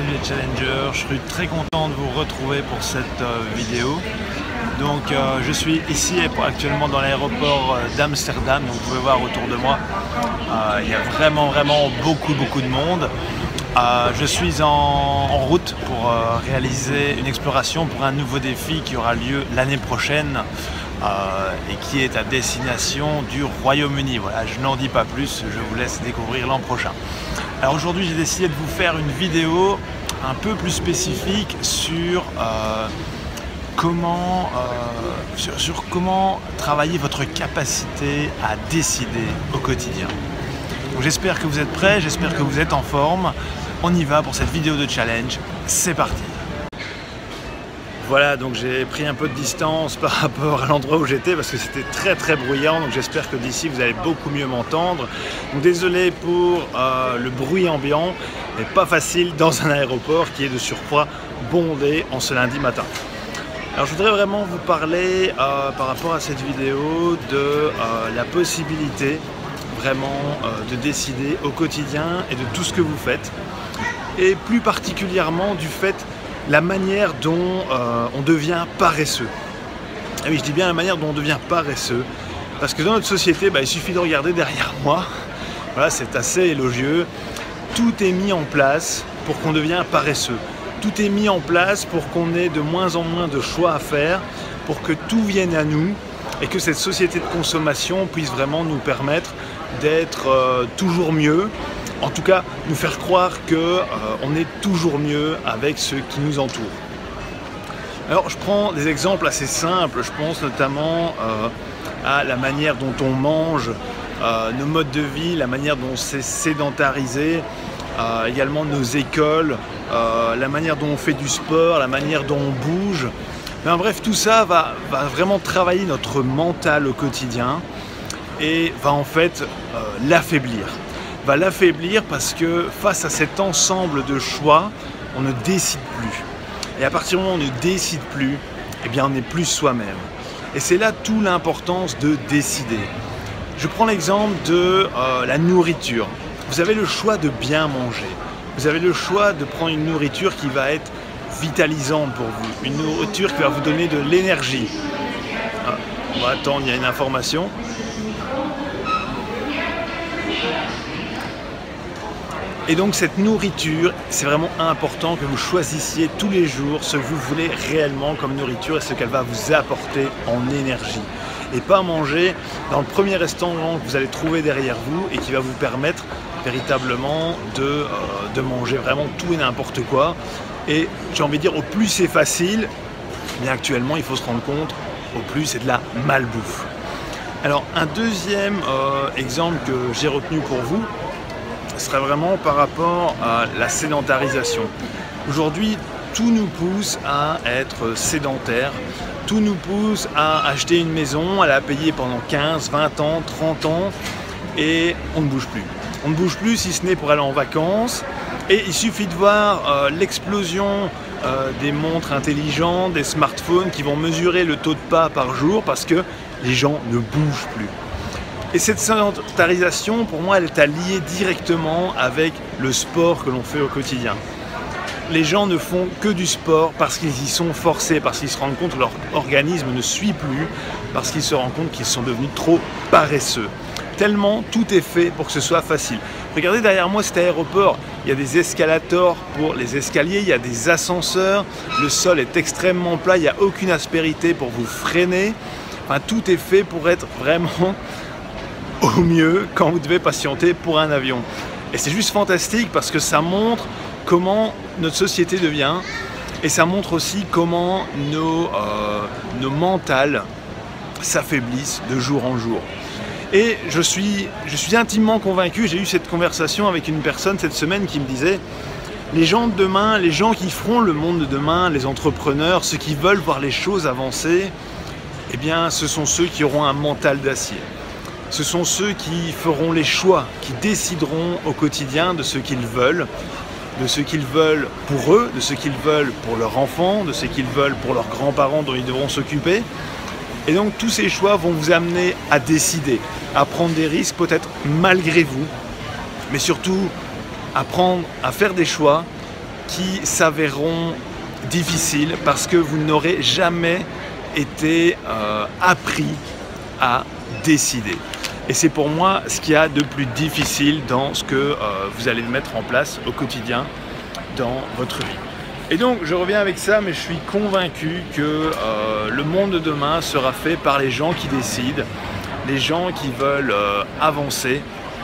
Salut les challengers, je suis très content de vous retrouver pour cette vidéo. Donc je suis ici actuellement dans l'aéroport d'Amsterdam, donc vous pouvez voir autour de moi, il y a vraiment beaucoup de monde. Je suis en route pour réaliser une exploration pour un nouveau défi qui aura lieu l'année prochaine et qui est à destination du Royaume-Uni. Voilà, je n'en dis pas plus, je vous laisse découvrir l'an prochain. Alors aujourd'hui j'ai décidé de vous faire une vidéo un peu plus spécifique sur comment travailler votre capacité à décider au quotidien. J'espère que vous êtes prêts, j'espère que vous êtes en forme. On y va pour cette vidéo de challenge, c'est parti! Voilà, donc j'ai pris un peu de distance par rapport à l'endroit où j'étais parce que c'était très bruyant, donc j'espère que d'ici vous allez beaucoup mieux m'entendre. Donc désolé pour le bruit ambiant, mais pas facile dans un aéroport qui est de surcroît bondé en ce lundi matin. Alors je voudrais vraiment vous parler par rapport à cette vidéo de la possibilité vraiment de décider au quotidien et de tout ce que vous faites, et plus particulièrement du fait la manière dont on devient paresseux. Et oui, je dis bien la manière dont on devient paresseux, parce que dans notre société, il suffit de regarder derrière moi, voilà, c'est assez élogieux, tout est mis en place pour qu'on devienne paresseux. Tout est mis en place pour qu'on ait de moins en moins de choix à faire, pour que tout vienne à nous, et que cette société de consommation puisse vraiment nous permettre d'être toujours mieux, en tout cas nous faire croire qu'on est toujours mieux avec ceux qui nous entourent. Alors je prends des exemples assez simples, je pense notamment à la manière dont on mange, nos modes de vie, la manière dont c'est sédentarisé, également nos écoles, la manière dont on fait du sport, la manière dont on bouge. Mais bref, tout ça va vraiment travailler notre mental au quotidien et va en fait l'affaiblir. Va l'affaiblir parce que face à cet ensemble de choix, on ne décide plus. Et à partir du moment où on ne décide plus, eh bien on n'est plus soi-même. Et c'est là toute l'importance de décider. Je prends l'exemple de la nourriture. Vous avez le choix de bien manger. Vous avez le choix de prendre une nourriture qui va être vitalisante pour vous. Une nourriture qui va vous donner de l'énergie. On va attendre, il y a une information. Et donc cette nourriture, c'est vraiment important que vous choisissiez tous les jours ce que vous voulez réellement comme nourriture et ce qu'elle va vous apporter en énergie. Et pas manger dans le premier restaurant que vous allez trouver derrière vous et qui va vous permettre véritablement de manger vraiment tout et n'importe quoi. Et j'ai envie de dire, au plus c'est facile, mais actuellement il faut se rendre compte, au plus c'est de la malbouffe. Alors un deuxième exemple que j'ai retenu pour vous, ce serait vraiment par rapport à la sédentarisation. Aujourd'hui, tout nous pousse à être sédentaire, tout nous pousse à acheter une maison, à la payer pendant 15, 20 ans, 30 ans, et on ne bouge plus. On ne bouge plus si ce n'est pour aller en vacances, et il suffit de voir l'explosion des montres intelligentes, des smartphones qui vont mesurer le taux de pas par jour parce que les gens ne bougent plus. Et cette sédentarisation, pour moi, elle est liée directement avec le sport que l'on fait au quotidien. Les gens ne font que du sport parce qu'ils y sont forcés, parce qu'ils se rendent compte que leur organisme ne suit plus, parce qu'ils se rendent compte qu'ils sont devenus trop paresseux. Tellement tout est fait pour que ce soit facile. Regardez derrière moi cet aéroport, il y a des escalators pour les escaliers, il y a des ascenseurs, le sol est extrêmement plat, il n'y a aucune aspérité pour vous freiner. Enfin, tout est fait pour être vraiment au mieux quand vous devez patienter pour un avion. Et c'est juste fantastique parce que ça montre comment notre société devient et ça montre aussi comment nos mentales s'affaiblissent de jour en jour. Et je suis intimement convaincu, j'ai eu cette conversation avec une personne cette semaine qui me disait les gens de demain, les gens qui feront le monde de demain, les entrepreneurs, ceux qui veulent voir les choses avancer, eh bien ce sont ceux qui auront un mental d'acier. Ce sont ceux qui feront les choix, qui décideront au quotidien de ce qu'ils veulent, de ce qu'ils veulent pour eux, de ce qu'ils veulent pour leurs enfants, de ce qu'ils veulent pour leurs grands-parents dont ils devront s'occuper. Et donc tous ces choix vont vous amener à décider, à prendre des risques peut-être malgré vous, mais surtout à faire des choix qui s'avéreront difficiles parce que vous n'aurez jamais été appris à décider. Et c'est pour moi ce qu'il y a de plus difficile dans ce que vous allez mettre en place au quotidien dans votre vie. Et donc je reviens avec ça, mais je suis convaincu que le monde de demain sera fait par les gens qui décident, les gens qui veulent avancer,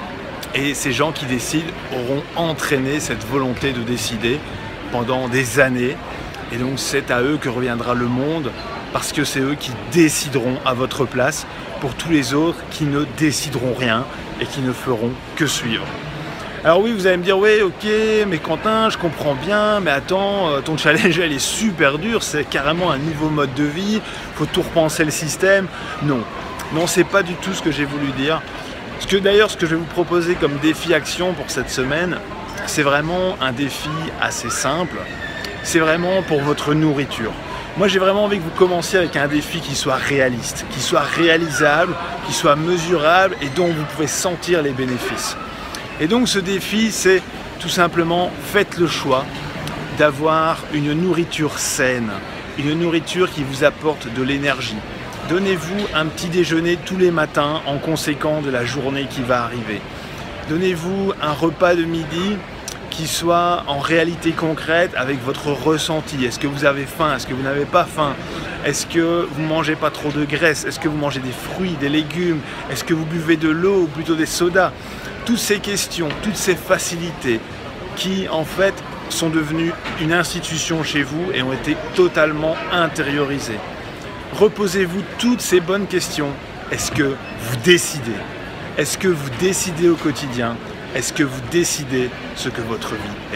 et ces gens qui décident auront entraîné cette volonté de décider pendant des années, et donc c'est à eux que reviendra le monde, parce que c'est eux qui décideront à votre place pour tous les autres qui ne décideront rien et qui ne feront que suivre. Alors oui, vous allez me dire, oui, ok, mais Quentin, je comprends bien, mais attends, ton challenge, elle est super dur, c'est carrément un nouveau mode de vie, il faut tout repenser le système. Non, non, c'est pas du tout ce que j'ai voulu dire. D'ailleurs, ce que je vais vous proposer comme défi action pour cette semaine, c'est vraiment un défi assez simple, c'est vraiment pour votre nourriture. Moi, j'ai vraiment envie que vous commenciez avec un défi qui soit réaliste, qui soit réalisable, qui soit mesurable et dont vous pouvez sentir les bénéfices. Et donc, ce défi, c'est tout simplement, faites le choix d'avoir une nourriture saine, une nourriture qui vous apporte de l'énergie. Donnez-vous un petit déjeuner tous les matins en conséquence de la journée qui va arriver. Donnez-vous un repas de midi qui soit en réalité concrète avec votre ressenti. Est-ce que vous avez faim? Est-ce que vous n'avez pas faim? Est-ce que vous ne mangez pas trop de graisse? Est-ce que vous mangez des fruits, des légumes? Est-ce que vous buvez de l'eau ou plutôt des sodas? Toutes ces questions, toutes ces facilités qui en fait sont devenues une institution chez vous et ont été totalement intériorisées. Reposez-vous toutes ces bonnes questions. Est-ce que vous décidez? Est-ce que vous décidez au quotidien? Est-ce que vous décidez ce que votre vie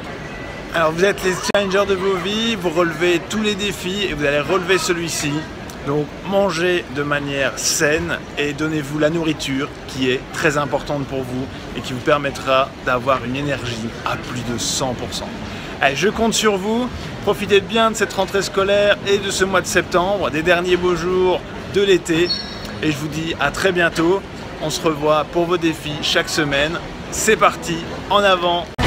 est? Alors vous êtes les challengers de vos vies, vous relevez tous les défis et vous allez relever celui-ci. Donc mangez de manière saine et donnez-vous la nourriture qui est très importante pour vous et qui vous permettra d'avoir une énergie à plus de 100%. Allez, je compte sur vous, profitez bien de cette rentrée scolaire et de ce mois de septembre, des derniers beaux jours de l'été. Et je vous dis à très bientôt, on se revoit pour vos défis chaque semaine. C'est parti, en avant!